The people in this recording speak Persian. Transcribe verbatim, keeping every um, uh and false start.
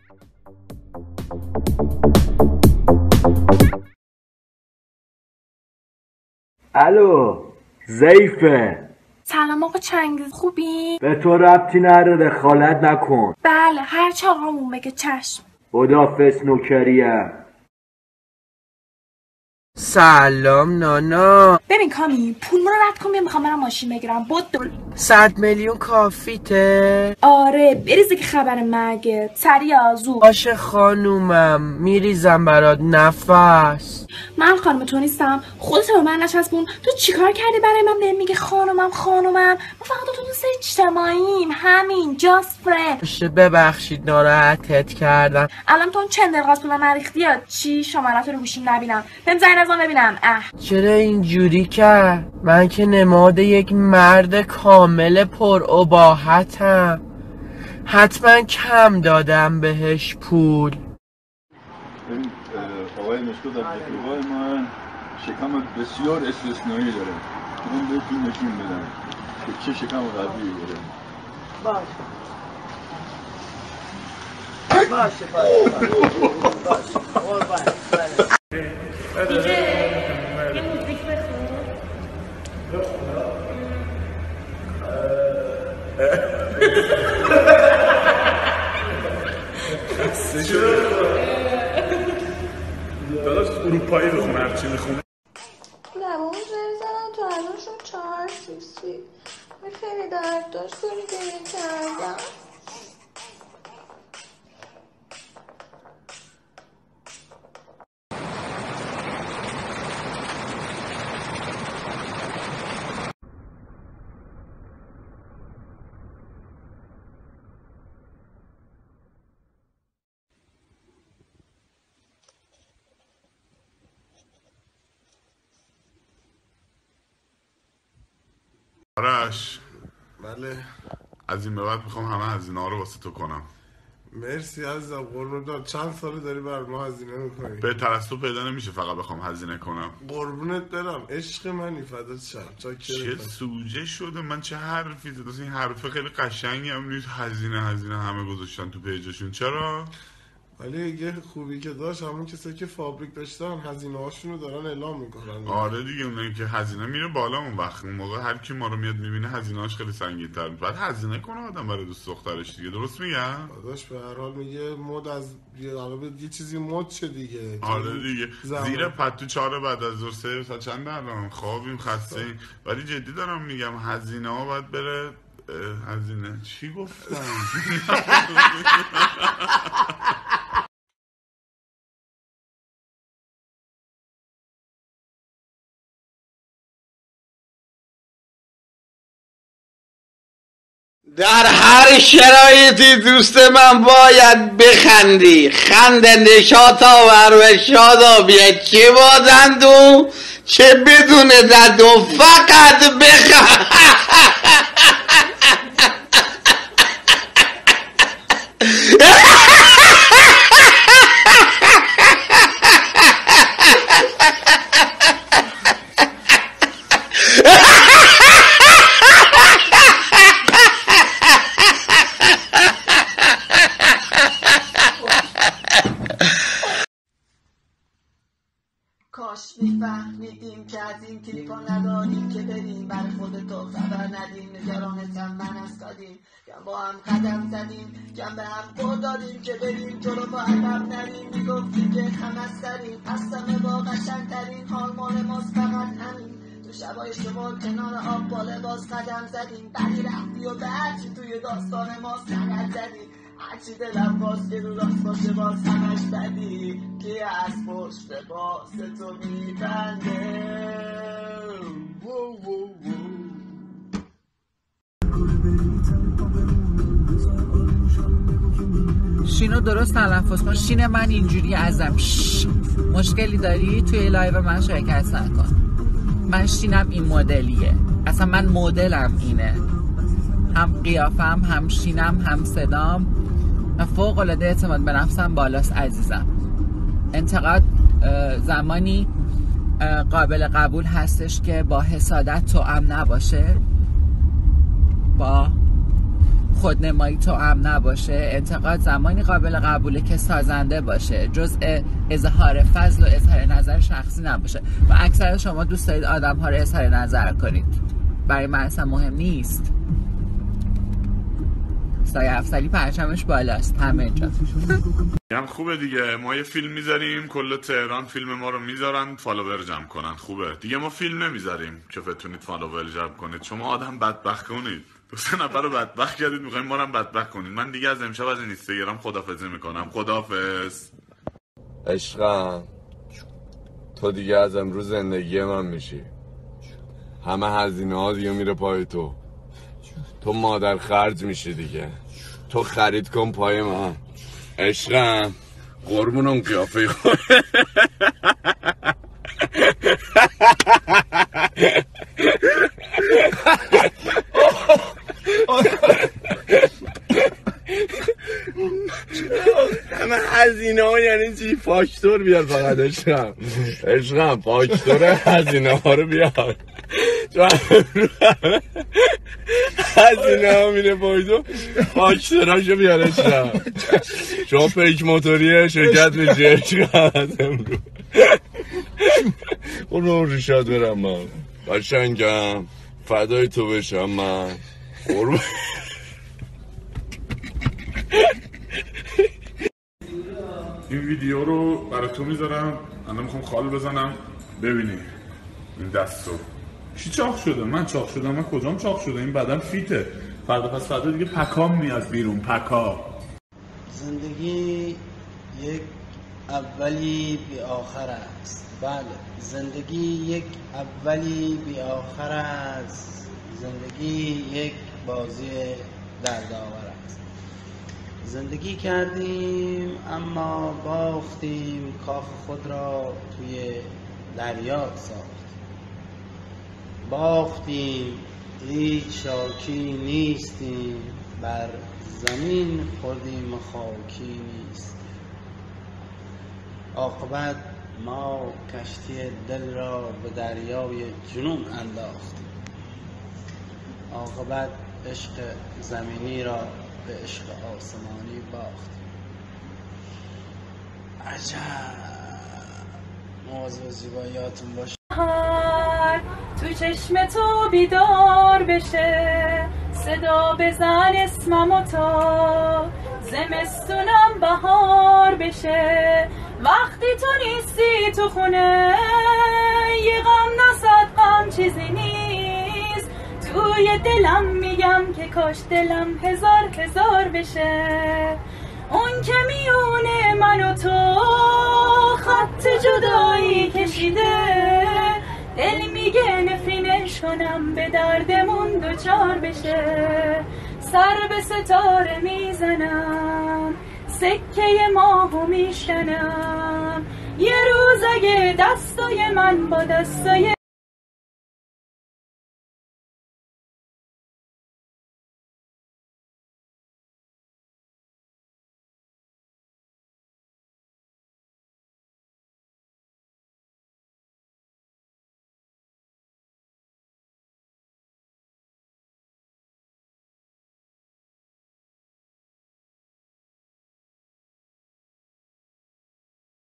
الو ضعیفه. سلام آقا چنگیز، خوبی؟ به تو ربطی نداره، خالت نکن. بله هر چه آقامون بگه چشم. خداحافظ نوکریم. سلام نانا. ببین کامی پولمون رو رد کن بیا، میخوام برم ماشین بگیرم. بود صد میلیون کافیته؟ آره بریزه که خبر مرگت. سریع زود باشه خانومم، میریزم برات نفس. من خانم تو نیستم، خودت به من نچسبون. تو چیکار کردی برای من بهم میگه خانومم خانومم؟ ما فقط تو دوست اجتماعیم، همین جاست فرند. باشه ببخشید ناراحتت کردم. الان تو اون چند دلغاز پول من ریختی یا چی؟ شمارت رو گوشیم نبینم، بهم زنگ نزن ببینم. اه چرا اینجوری کرد؟ من که نماد یک مرد کامل پراباحتم، حتما کم دادم بهش پول. این آقای مشکل در رفیقای من شکم بسیار استثنایی داره، من بهتون نشون بدم که چه شکم قوی داره. باشه باشه باشه باشه یه موزیک بخون. داداش اروپایی بخونه، هرچی میخونه. لبامو زیر زدم تا الان شد چهار سیسی. من خیلی درد داشت کنی گریه کردم. آرش بله از این به بعد میخوام همه هزینه ها رو واسه تو کنم. مرسی عزیزم، قربونت برم. چند ساله داری بر ما هزینه میکنی؟ به تو پیدا نمیشه فقط بخوام هزینه کنم. قربونت برم، عشق منی، فدات شم. چه سوجه شده من، چه حرفی زد؟ این حرف خیلی قشنگی هم نیست. هزینه هزینه همه گذاشتن تو پیجشون، چرا؟ ولی یه خوبی که داشت همون کسایی که فابریک داشتن هزینه هاشونو دارن اعلام میکنن. آره دیگه، اونایی که هزینه میره بالا اون وقت، اون موقع هر کی ما رو میاد میبینه هزینه هاش خیلی سنگین‌تر. بعد هزینه کنه آدم برای دوست دخترش دیگه، درست میگم؟ داداش به هر حال میگه مد از علاوه یه چیزی مد شه دیگه. آره دیگه زمان. زیر پتو چهار بعد از ظهر سه تا چند الان خوابیم خسته ایم. ولی جدی دارم میگم هزینه ها باید بره. هزینه چی گفتم؟ در هر شرایطی دوست من باید بخندی، خنده نشاط آور و شادابیت، چه با دندون چه بدون دندون، فقط بخند. کاش میفهمیدیم که از این کلیپا نداریم که بریم بر خودتو خبر ندیم، نگرانتم من از قدیم کم با هم قدم زدیم، کم به هم قول دادیم که بریم جلو با عقب نریم، میگفتیم که هم از سریم هستم با قشنگترین حال مال ماست فقط همین، تو شبای شما کنار آب با لباس قدم زدیم، بری رفتی و به هرچی توی داستان ما سند زدیم، هرچی دلم باز که رو راست باشه باز همش بدی، که از پشت باز تو میبنده. شینو درست تلفظ کن. شین من اینجوری ازم. شش. مشکلی داری؟ توی لایو من شرکت نکن. من شینم این مدلیه، اصلا من مدلم اینه، هم قیافم هم شینم هم صدام. من فوق العاده اعتماد به نفسم بالاست عزیزم. انتقاد زمانی قابل قبول هستش که با حسادت توأم نباشه با خودنمایی تو هم نباشه، انتقاد زمانی قابل قبوله که سازنده باشه، جزء اظهار فضل و اظهار نظر شخصی نباشه. و اکثر شما دوست دارید آدم ها رو اظهار نظر کنید، برای من اصلا مهم نیست. سایه افضلی پرچمش بالاست همه جا. هم خوبه دیگه، ما یه فیلم میذاریم کل تهران فیلم ما رو میذارن فالوور جمع کنن. خوبه دیگه، ما فیلم نمیذاریم که بتونید فالوور جمع کنید. شما آدم بدبخت کنید، دو سه نفر رو بدبخت کردید، میخوایم ما رو هم بدبخت کنید. من دیگه از امشب از این اینستاگرام خدافظی میکنم. خدافظ. عشقم تو دیگه از امروز زندگی من میشی، همه هزینه ها دیگه میره پای تو، تو مادر خرج میشی دیگه، تو خرید کن پای من. عشقم قربون اون قیافه خود. همه هزینه ها یعنی چی؟ فاکتور بیار فقط. عشقم عشقم فاکتور هزینه ها رو بیار، هزینه ها میره پایدو، فاکتوراشو بیار. عشقم شما پیک موتوری شرکت میشی. عشقم از امرو اونو ریشاد برم من، قشنگم فدای تو بشم من. قربون این ویدیو رو برای تو میذارم، الان میخوام خال بزنم ببینی این دستو چی چاق شده. من چاق شدم؟ من کجام چاق شده؟ این بدن فیته. فردا پس فردا دیگه پکام میاد بیرون. پکا. زندگی یک اولی بی آخر است. بله، زندگی یک اولی بی آخر است. زندگی یک بازی دردآور است. زندگی کردیم اما باختیم، کاخ خود را توی دریا ساختیم. باختیم هیچ شاکی نیستیم، بر زمین خوردیم و خاکی نیستیم. عاقبت ما کشتی دل را به دریای جنون انداختیم. عاقبت عشق زمینی را به عشق آسمانی باختیم. عجب مواظب زیباییاتون باشه. تو چشم تو بیدار بشه، صدا بزن اسممو تا زمستونم بهار بشه. وقتی تو نیستی تو خونه، یه غم نصد غم چیزی نیست. توی دلم میگم که کاش دلم هزار هزار بشه. اون که میونه من و تو خط جدایی کشیده، دل میگه نفرینش کنم به دردمون دوچار بشه. سر به ستاره میزنم، سکه ماهو میشکنم. یه روز اگه دستای من با دستای